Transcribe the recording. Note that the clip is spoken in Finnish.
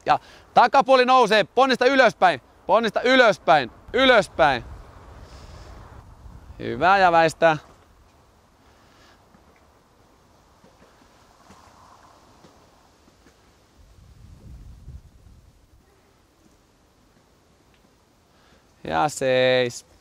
Ja takapuoli nousee, ponnista ylöspäin, ponnista ylöspäin, ylöspäin. Hyvä ja väistää. Ja seis.